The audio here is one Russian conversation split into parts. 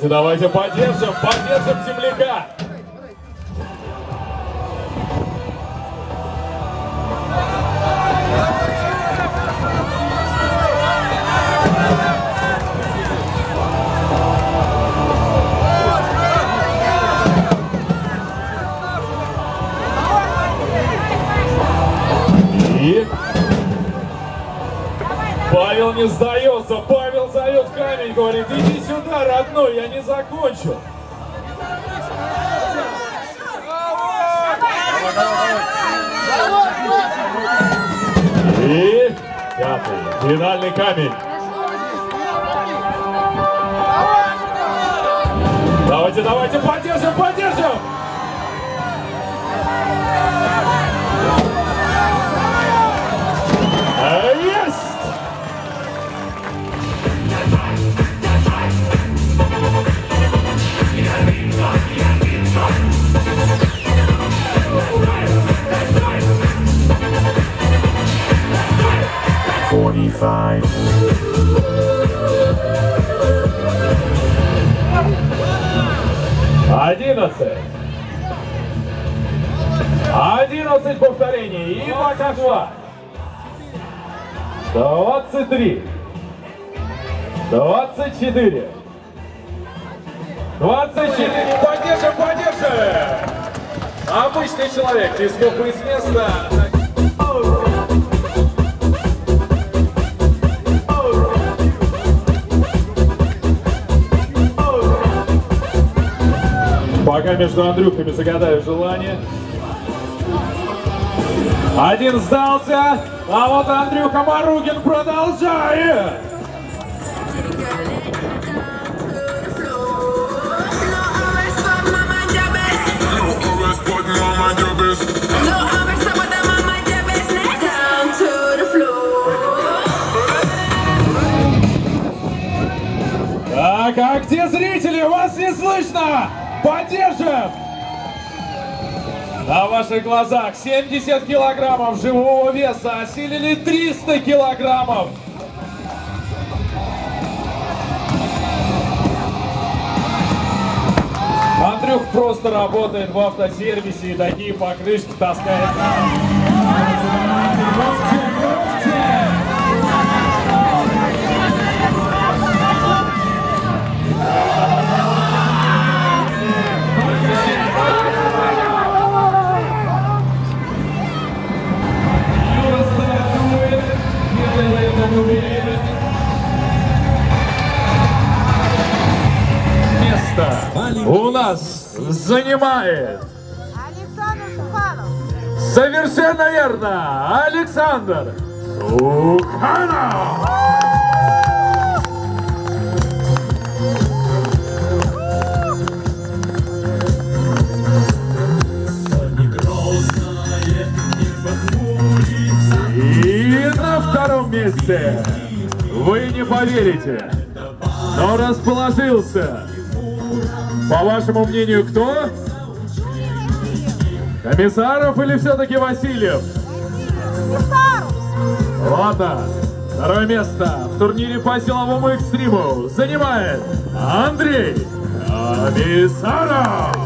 Давайте, давайте, поддержим земляка. И Павел не сдается, Павел зовет камень, говорит: иди сюда, родной, я не закончу. И пятый, финальный камень. Давайте, давайте, поддержим, поддержим! Есть! Одиннадцать повторений. И пока 23, 24, 24. Поддержим, поддержим! Обычный человек, не смог из места. Пока между Андрюхами загадаю желание. Один сдался, а вот Андрюха Маругин продолжает. Так, а где зрители? Вас не слышно! Поддержим! На ваших глазах 70 килограммов живого веса осилили 300 килограммов. Андрюх просто работает в автосервисе и такие покрышки таскает. Место у нас занимает Александр Суханов. совершенно верно, Александр Суханов. И на втором месте, вы не поверите, но расположился, по вашему мнению, кто? Комиссаров или все-таки Васильев? Ладно, второе место в турнире по силовому экстриму занимает Андрей Комиссаров.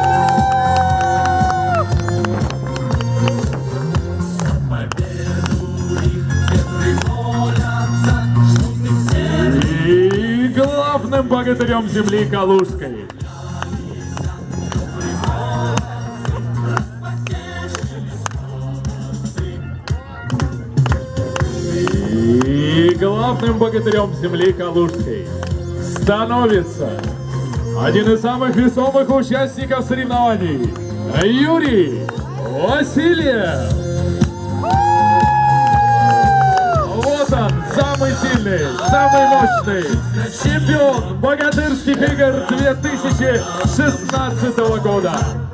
И главным богатырем земли Калужской. И главным богатырем земли Калужской становится один из самых весомых участников соревнований — Юрий Васильев. Вот он, самый сильный, самый мощный чемпион богатырских игр 2016 года.